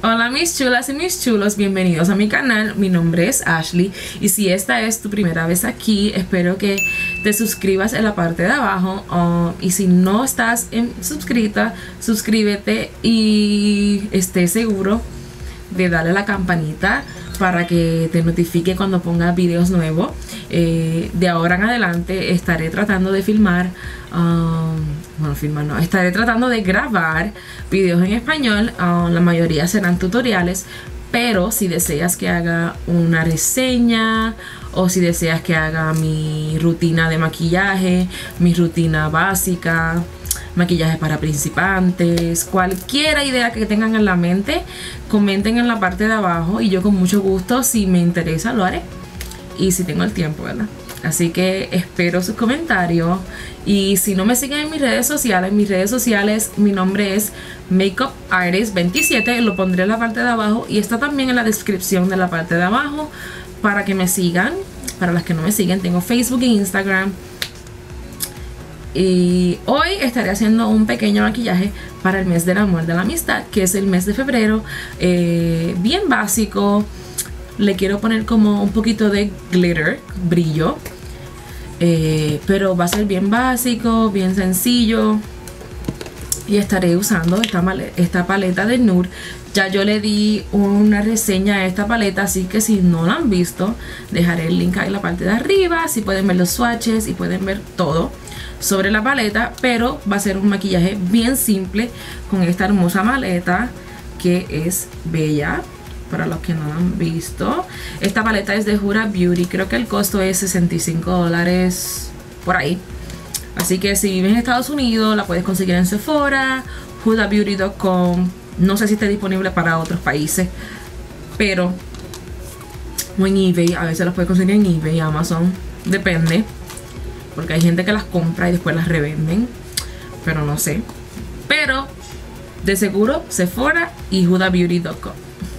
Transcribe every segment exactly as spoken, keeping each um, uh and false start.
Hola mis chulas y mis chulos, bienvenidos a mi canal. Mi nombre es Ashley y si esta es tu primera vez aquí, espero que te suscribas en la parte de abajo, um, y si no estás en, suscrita, suscríbete y esté seguro de darle a la campanita para que te notifique cuando ponga videos nuevos. Eh, de ahora en adelante estaré tratando de filmar, um, bueno, filmar no, estaré tratando de grabar videos en español. Um, la mayoría serán tutoriales, pero si deseas que haga una reseña o si deseas que haga mi rutina de maquillaje, mi rutina básica, maquillaje para principiantes, cualquier idea que tengan en la mente, comenten en la parte de abajo y yo con mucho gusto, si me interesa, lo haré y si tengo el tiempo, ¿verdad? Así que espero sus comentarios. Y si no me siguen en mis redes sociales, en mis redes sociales mi nombre es Makeup Artist veintisiete, lo pondré en la parte de abajo y está también en la descripción de la parte de abajo para que me sigan. Para las que no me siguen, tengo Facebook e Instagram. Y hoy estaré haciendo un pequeño maquillaje para el mes del amor, de la amistad, que es el mes de febrero. Eh, bien básico. Le quiero poner como un poquito de glitter, brillo, eh, pero va a ser bien básico, bien sencillo. Y estaré usando esta, esta paleta de nude. Ya yo le di una reseña a esta paleta, así que si no la han visto, dejaré el link ahí en la parte de arriba. Así pueden ver los swatches y pueden ver todo sobre la paleta. Pero va a ser un maquillaje bien simple con esta hermosa maleta que es bella. Para los que no la han visto, esta paleta es de Huda Beauty. Creo que el costo es sesenta y cinco dólares por ahí. Así que si vives en Estados Unidos, la puedes conseguir en Sephora, huda beauty punto com. No sé si está disponible para otros países, pero o en eBay. A veces las puedes conseguir en eBay, Amazon, depende, porque hay gente que las compra y después las revenden, pero no sé. Pero de seguro Sephora y huda beauty punto com.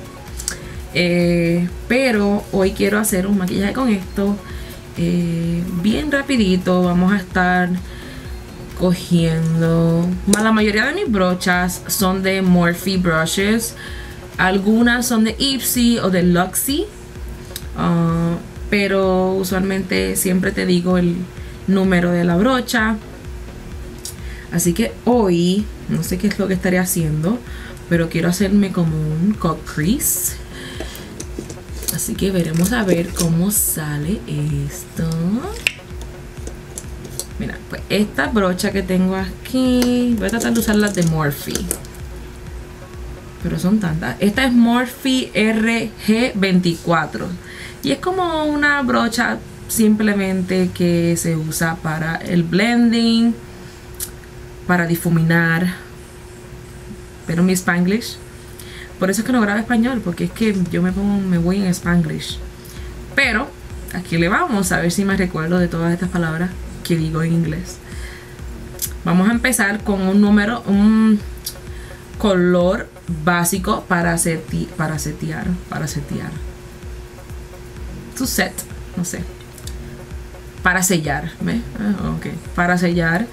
Eh, pero hoy quiero hacer un maquillaje con esto, eh, bien rapidito. Vamos a estar cogiendo, la mayoría de mis brochas son de Morphe brushes, algunas son de Ipsy o de Luxie, uh, pero usualmente siempre te digo el número de la brocha. Así que hoy no sé qué es lo que estaré haciendo, pero quiero hacerme como un cut crease. Así que veremos a ver cómo sale esto. Mira, pues esta brocha que tengo aquí, voy a tratar de usar las de Morphe, pero son tantas. Esta es Morphe R G veinticuatro y es como una brocha simplemente que se usa para el blending, para difuminar. Pero mi Spanglish, por eso es que no grabo español, porque es que yo me pongo, me voy en Spanglish. Pero aquí le vamos a ver si me recuerdo de todas estas palabras que digo en inglés. Vamos a empezar con un número, un color básico para seti, para setear, para setear. To set, no sé. Para sellar, ¿ves? Ah, ok, para sellar.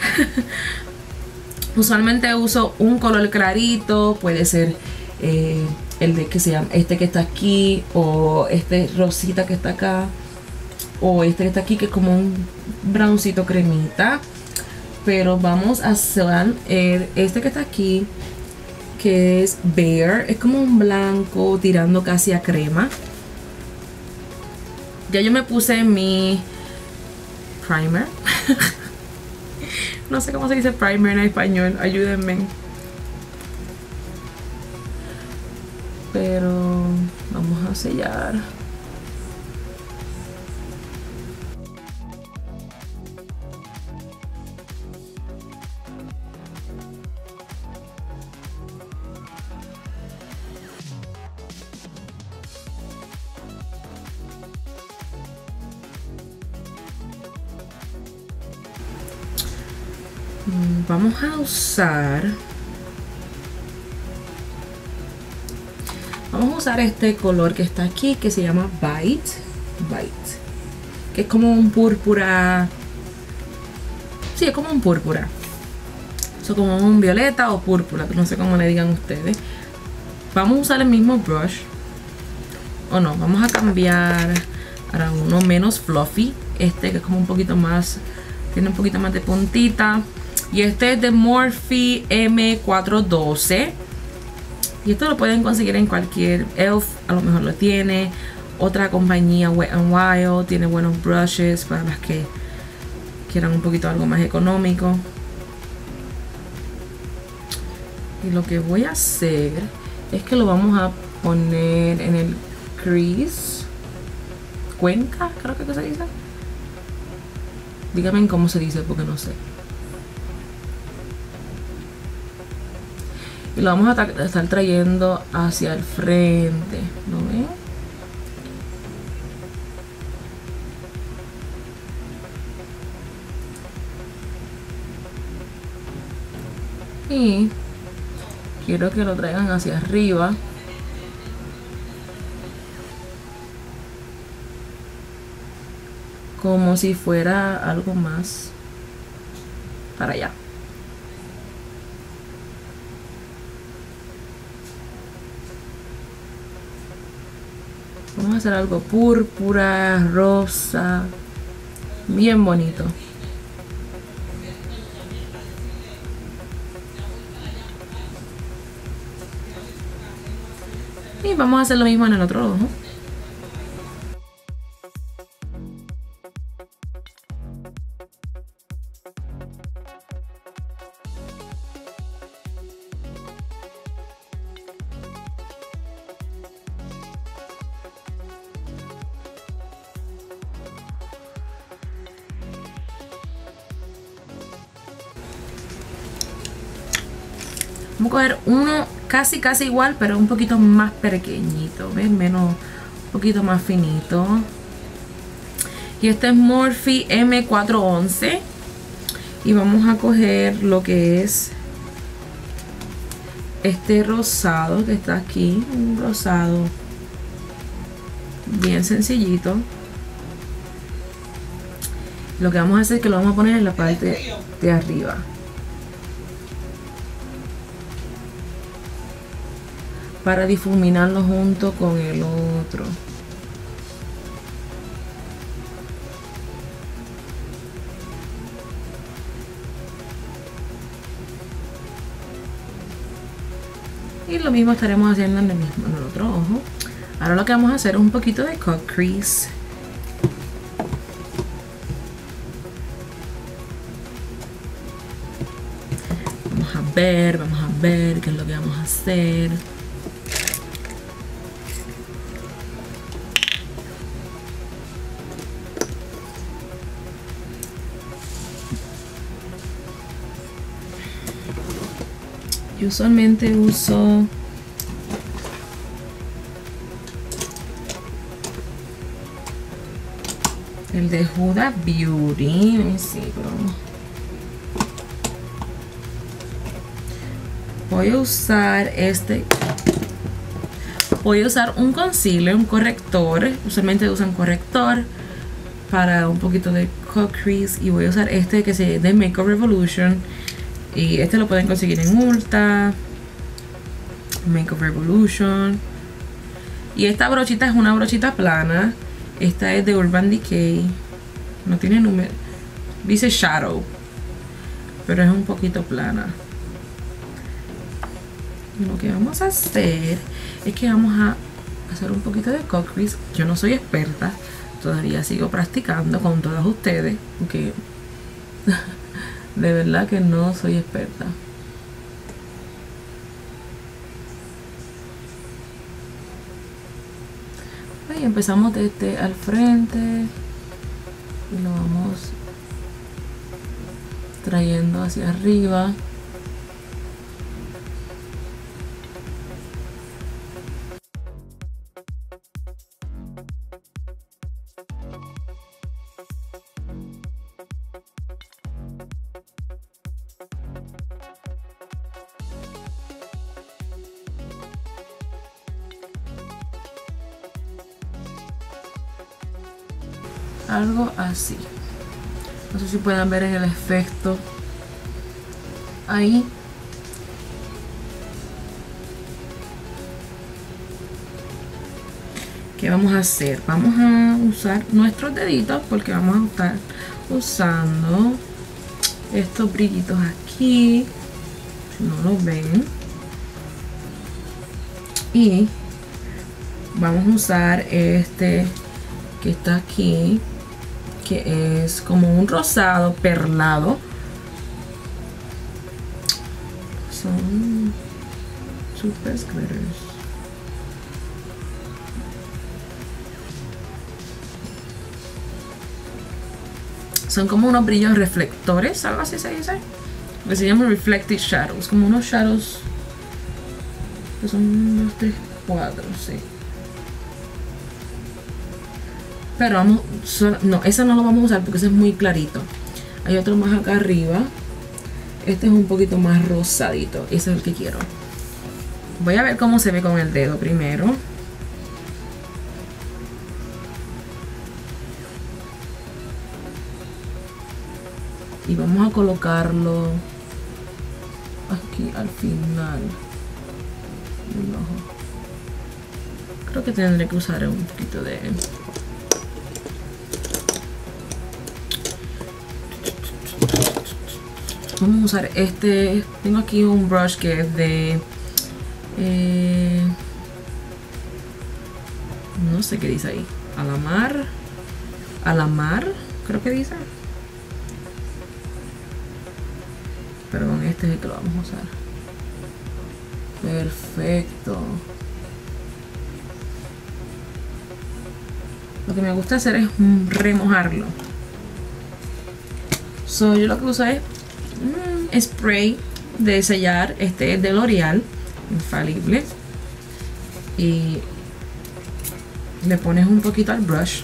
Usualmente uso un color clarito, puede ser Eh, el de que se llama este que está aquí, o este rosita que está acá, o este que está aquí que es como un browncito cremita. Pero vamos a hacer eh, este que está aquí, que es Bare, es como un blanco tirando casi a crema. Ya yo me puse mi primer. No sé cómo se dice primer en español, ayúdenme. Pero vamos a sellar. Vamos a usar Vamos a usar este color que está aquí, que se llama Bite, Bite, que es como un púrpura. Sí, es como un púrpura. Eso como un violeta o púrpura, no sé cómo le digan ustedes. vamos a usar el mismo brush. O no, vamos a cambiar para uno menos fluffy. Este que es como un poquito más, tiene un poquito más de puntita. Y este es de Morphe M cuatrocientos doce. Y esto lo pueden conseguir en cualquier E L F, a lo mejor lo tiene. Otra compañía, Wet n Wild, tiene buenos brushes para las que quieran un poquito algo más económico. Y lo que voy a hacer es que lo vamos a poner en el crease, cuenca, creo que se dice. Díganme cómo se dice porque no sé. Y lo vamos a estar trayendo hacia el frente, ¿lo ven? Y quiero que lo traigan hacia arriba. Como si fuera algo más para allá. Vamos a hacer algo púrpura, rosa, bien bonito. Y vamos a hacer lo mismo en el otro ojo. Vamos a coger uno casi casi igual, pero un poquito más pequeñito, ¿ves? Menos, un poquito más finito. Y este es Morphe M cuatrocientos once. Y vamos a coger lo que es este rosado que está aquí. Un rosado bien sencillito. Lo que vamos a hacer es que lo vamos a poner en la parte de arriba. Para difuminarlo junto con el otro. Y lo mismo estaremos haciendo en el mismo, en el otro ojo. Ahora lo que vamos a hacer es un poquito de cut crease. Vamos a ver, vamos a ver qué es lo que vamos a hacer. Yo usualmente uso el de Huda Beauty. Let me see, pero voy a usar este. Voy a usar un concealer, un corrector. Usualmente usan corrector para un poquito de cut crease. Y voy a usar este que se de Makeup Revolution. Y este lo pueden conseguir en Ulta, Makeup Revolution. Y esta brochita es una brochita plana. Esta es de Urban Decay. No tiene número. Dice Shadow. Pero es un poquito plana. Y lo que vamos a hacer es que vamos a hacer un poquito de cut crease. Yo no soy experta. Todavía sigo practicando con todos ustedes. Porque de verdad que no soy experta. Y empezamos desde al frente y lo vamos trayendo hacia arriba. Algo así. No sé si pueden ver el efecto ahí. ¿qué vamos a hacer? Vamos a usar nuestros deditos porque vamos a estar usando estos brillitos aquí, si no lo ven, y vamos a usar este que está aquí, que es como un rosado perlado. Son super glitters. Son como unos brillos reflectores, algo así se dice, que se llaman reflected shadows, como unos shadows que son unos tres, cuatro, sí. Pero vamos, solo, no, ese no lo vamos a usar porque ese es muy clarito. Hay otro más acá arriba. Este es un poquito más rosadito. Ese es el que quiero. Voy a ver cómo se ve con el dedo primero. Y vamos a colocarlo aquí al final del ojo. Creo que tendré que usar un poquito de... Vamos a usar este. Tengo aquí un brush que es de... Eh, no sé qué dice ahí. Alamar. Alamar, creo que dice. Perdón, este es el que lo vamos a usar. Perfecto. Lo que me gusta hacer es remojarlo. So, yo lo que uso es un spray de sellar. Este es de L'Oreal, infalible. Y le pones un poquito al brush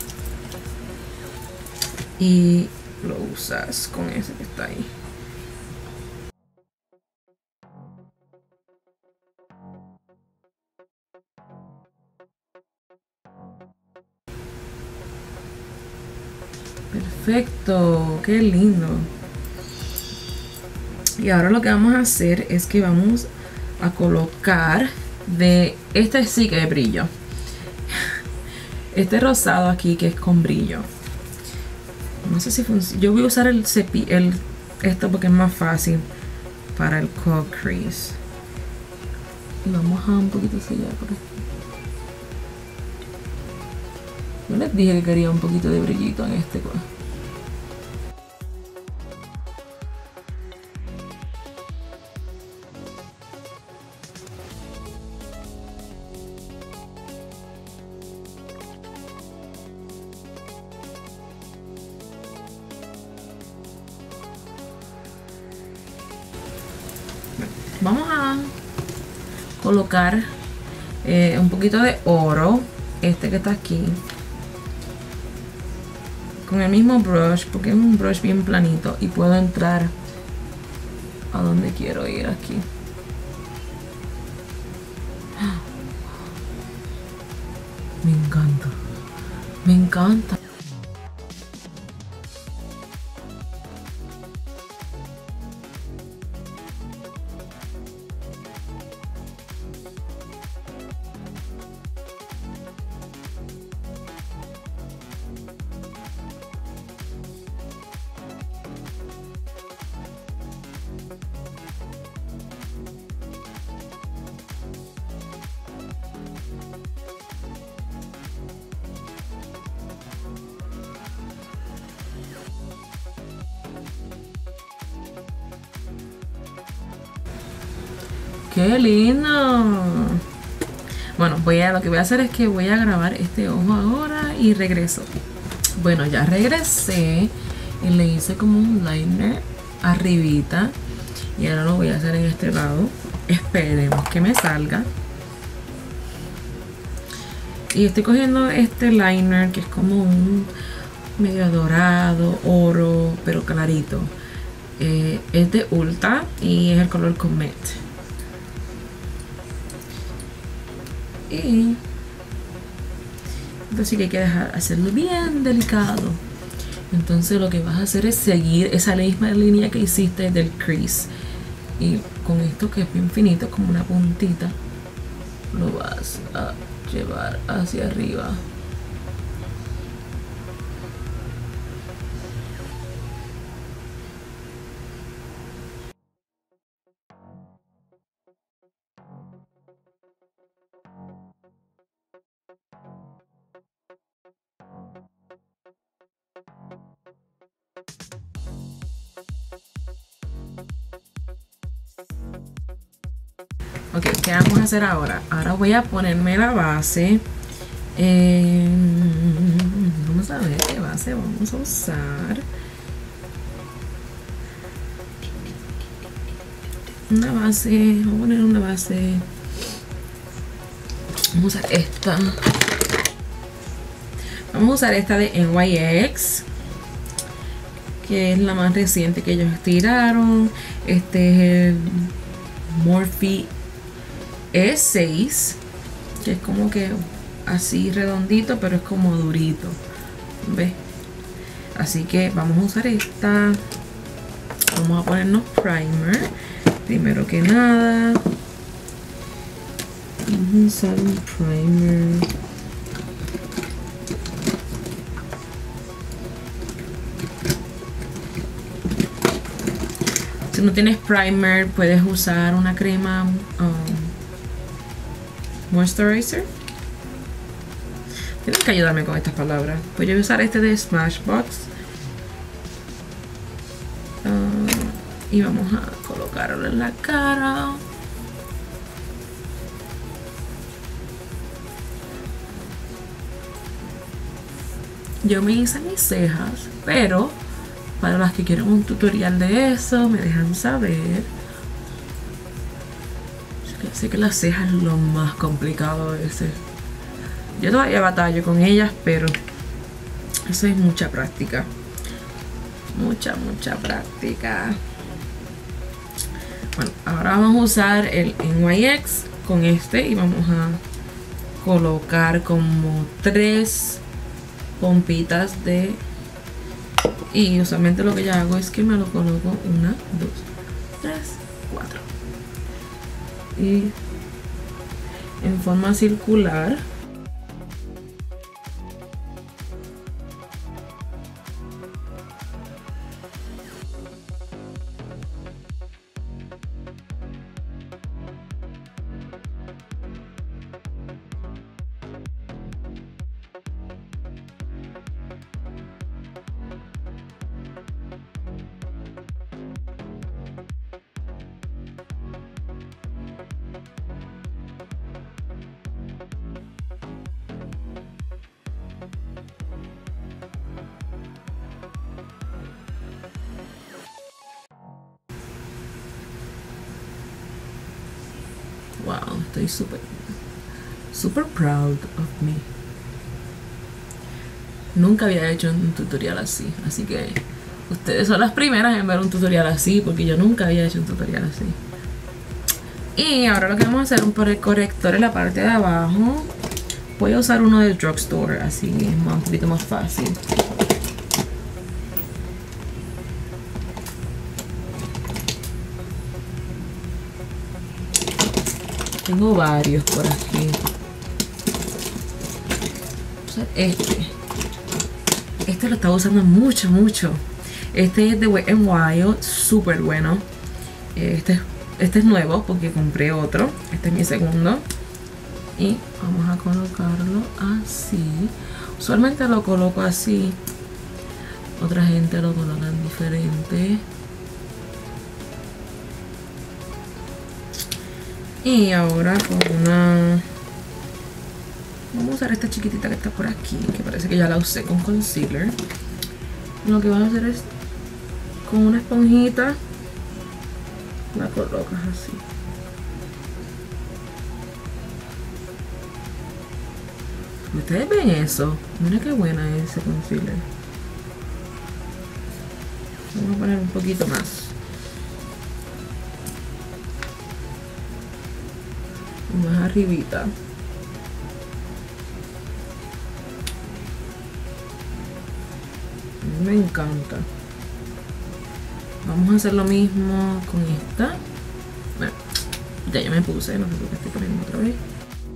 y lo usas con ese que está ahí. Perfecto, qué lindo. Y ahora lo que vamos a hacer es que vamos a colocar de este sí que es brillo. Este rosado aquí que es con brillo. No sé si funciona. Yo voy a usar el cepillo, el, esto porque es más fácil para el curl crease. Y vamos a un poquito sellar por aquí. Yo les dije que quería un poquito de brillito en este. Vamos a colocar eh, un poquito de oro, este que está aquí, con el mismo brush, porque es un brush bien planito y puedo entrar a donde quiero ir aquí. Me encanta, me encanta. ¡Qué lindo! Bueno, voy a, lo que voy a hacer es que voy a grabar este ojo ahora y regreso. Bueno, ya regresé y le hice como un liner arribita. Y ahora lo voy a hacer en este lado. Esperemos que me salga. Y estoy cogiendo este liner que es como un medio dorado, oro, pero clarito. Eh, es de Ulta y es el color Comet. Y entonces sí que hay que dejar hacerlo bien delicado. Entonces lo que vas a hacer es seguir esa misma línea que hiciste del crease, y con esto que es bien finito, como una puntita, lo vas a llevar hacia arriba. Ok, ¿qué vamos a hacer ahora? Ahora voy a ponerme la base. Eh, vamos a ver qué base vamos a usar. Una base, vamos a poner una base. Vamos a usar esta. Vamos a usar esta de N Y X, que es la más reciente que ellos tiraron. Este es el Morphe E seis, que es como que así redondito, pero es como durito, ¿ves? Así que vamos a usar esta. Vamos a ponernos primer primero que nada. Vamos a usar un primer. Si no tienes primer, puedes usar una crema um, moisturizer. Tienes que ayudarme con estas palabras. Pues yo voy a usar este de Smashbox. Uh, y vamos a colocarlo en la cara. Yo me hice mis cejas, pero para las que quieren un tutorial de eso, me dejan saber. Sé que las cejas es lo más complicado a veces. Yo todavía batallo con ellas, pero eso es mucha práctica. Mucha, mucha práctica. Bueno, ahora vamos a usar el N Y X con este y vamos a colocar como tres pompitas de... Y usualmente lo que yo hago es que me lo coloco una, dos, tres, cuatro. Y en forma circular. Wow, estoy súper, súper proud of me. Nunca había hecho un tutorial así, así que ustedes son las primeras en ver un tutorial así, porque yo nunca había hecho un tutorial así. Y ahora lo que vamos a hacer es un corrector en la parte de abajo. Voy a usar uno del drugstore, así es más, un poquito más fácil. Tengo varios por aquí. Este. Este lo estaba usando mucho, mucho. Este es de Wet n Wild. Súper bueno. Este, este es nuevo porque compré otro. Este es mi segundo. Y vamos a colocarlo así. Usualmente lo coloco así. Otra gente lo coloca diferente. Y ahora con una... Vamos a usar esta chiquitita que está por aquí, que parece que ya la usé con concealer. Lo que vamos a hacer es con una esponjita la colocas así. ¿Ustedes ven eso? Mira qué buena es ese concealer. Vamos a poner un poquito más. Más arribita. Me encanta. Vamos a hacer lo mismo con esta. Bueno, ya yo me puse, no sé por qué estoy poniendo otra vez.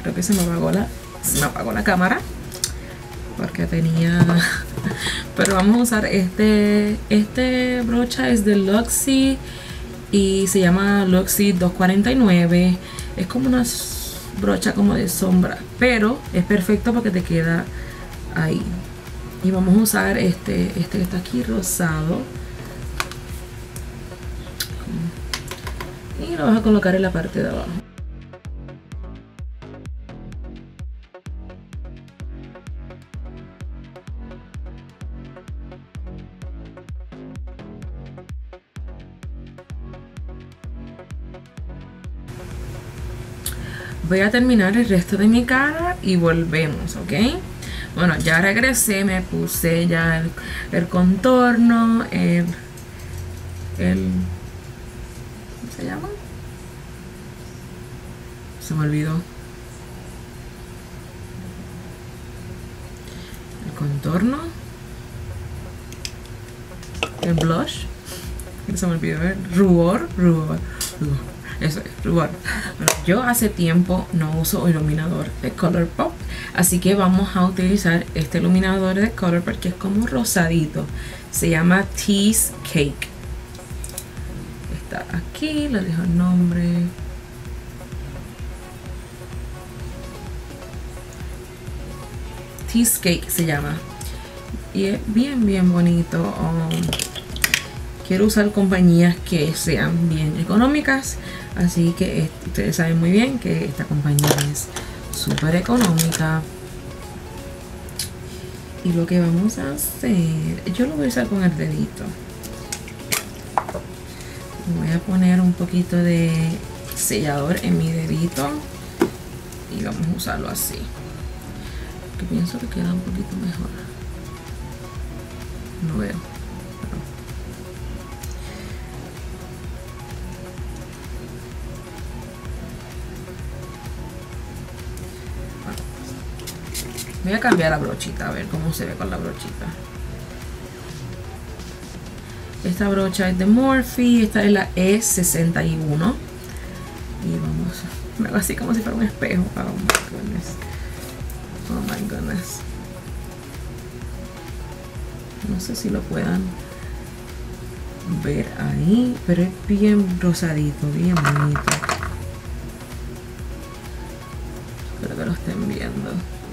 creo que se me apagó la, se me apagó la cámara porque tenía pero vamos a usar este este brocha es de Luxie y se llama Luxie doscientos cuarenta y nueve. Es como una brocha como de sombra, pero es perfecto porque te queda ahí. Y vamos a usar este este que está aquí rosado y lo vas a colocar en la parte de abajo. Voy a terminar el resto de mi cara y volvemos, ¿ok? Bueno, ya regresé, me puse ya el, el contorno, el, el... ¿cómo se llama? Se me olvidó. El contorno. El blush. Se me olvidó el rubor, rubor, rubor. Eso es, rubor. Bueno, yo hace tiempo no uso iluminador de Colourpop, así que vamos a utilizar este iluminador de Colourpop que es como rosadito. Se llama Tease Cake. Está aquí, le dejo el nombre. Tease Cake se llama. Y es bien, bien bonito. Um, quiero usar compañías que sean bien económicas. Así que ustedes saben muy bien que esta compañía es súper económica. Y lo que vamos a hacer, yo lo voy a usar con el dedito. Voy a poner un poquito de sellador en mi dedito y vamos a usarlo así. Que pienso que queda un poquito mejor. No veo. Voy a cambiar la brochita, a ver cómo se ve con la brochita. Esta brocha es de Morphe, esta es la E sesenta y uno. Y vamos, me hago así como si fuera un espejo. Oh my goodness. Oh my goodness. No sé si lo puedan ver ahí, pero es bien rosadito, bien bonito. Espero que lo estén viendo.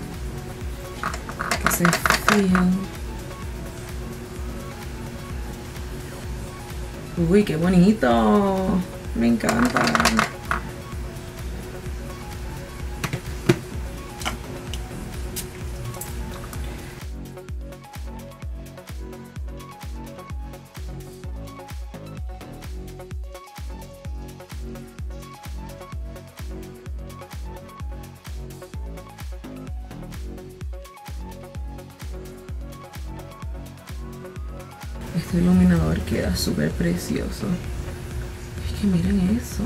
Que se fijen. Uy, qué bonito. Me encanta. Este iluminador queda súper precioso. Es que miren eso.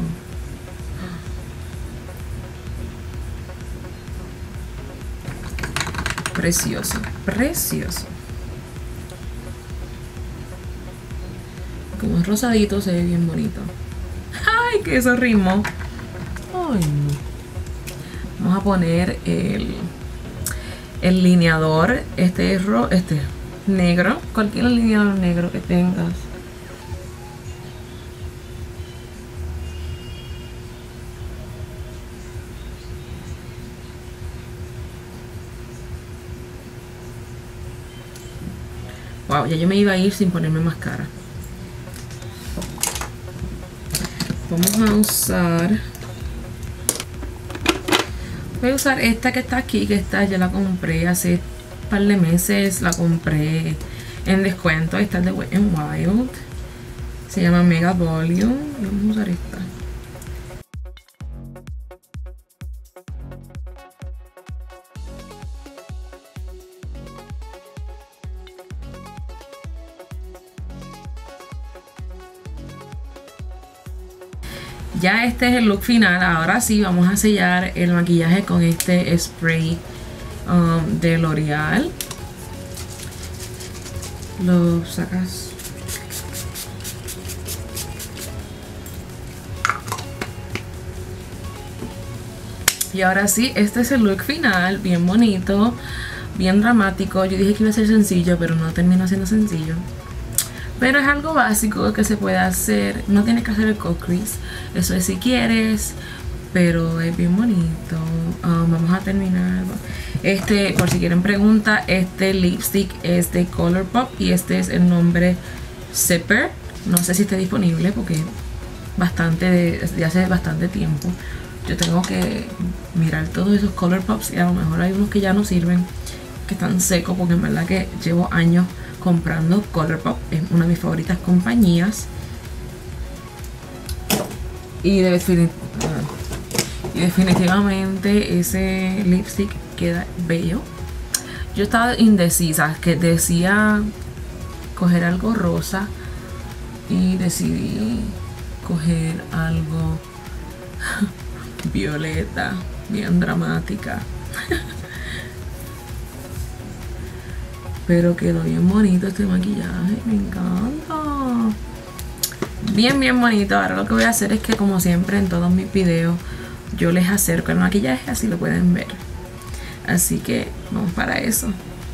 Precioso, precioso. Como es rosadito, se ve bien bonito. ¡Ay, que eso ritmo! ¡Ay, no! Vamos a poner el, el lineador. Este es ro, este negro, cualquier lineador negro que tengas. Wow, ya yo me iba a ir sin ponerme máscara. Vamos a usar, voy a usar esta que está aquí, que esta ya la compré hace un par de meses, la compré en descuento. Esta es de Wet n Wild, se llama Mega Volume. Vamos a usar esta. Ya este es el look final. Ahora sí vamos a sellar el maquillaje con este spray um, de L'Oreal. Lo sacas. Y ahora sí, este es el look final, bien bonito, bien dramático. Yo dije que iba a ser sencillo, pero no terminó siendo sencillo. Pero es algo básico que se puede hacer, no tienes que hacer el cut crease, eso es si quieres, pero es bien bonito. Um, vamos a terminar. Este, por si quieren pregunta, este lipstick es de Colourpop y este es el nombre Zipper. No sé si está disponible porque bastante de, de hace bastante tiempo. Yo tengo que mirar todos esos Colourpops y a lo mejor hay unos que ya no sirven, que están secos, porque en verdad que llevo años comprando Colourpop. Es una de mis favoritas compañías. Y, defini y definitivamente ese lipstick queda bello. Yo estaba indecisa, que decía coger algo rosa y decidí coger algo violeta, bien dramática. Pero quedó bien bonito este maquillaje, me encanta. Bien, bien bonito. Ahora lo que voy a hacer es que, como siempre en todos mis videos, yo les acerco el maquillaje, así lo pueden ver. Así que vamos para eso.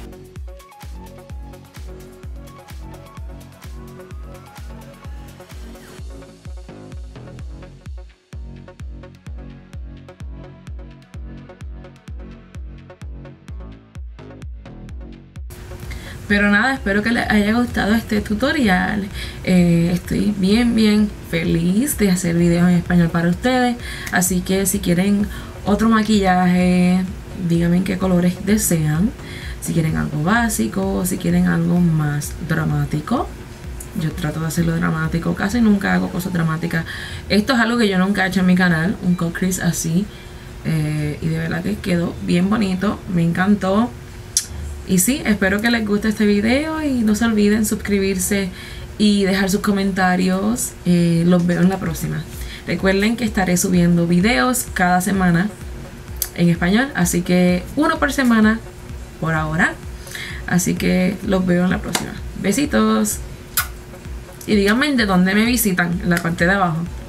Pero nada, espero que les haya gustado este tutorial. Eh, estoy bien, bien feliz de hacer videos en español para ustedes. Así que si quieren otro maquillaje, díganme qué colores desean. Si quieren algo básico, si quieren algo más dramático. Yo trato de hacerlo dramático, casi nunca hago cosas dramáticas. Esto es algo que yo nunca he hecho en mi canal, un cut crease así. Eh, y de verdad que quedó bien bonito, me encantó. Y sí, espero que les guste este video y no se olviden suscribirse y dejar sus comentarios. Eh, los veo en la próxima. Recuerden que estaré subiendo videos cada semana en español, así que uno por semana por ahora. Así que los veo en la próxima. Besitos. Y díganme de dónde me visitan en la parte de abajo.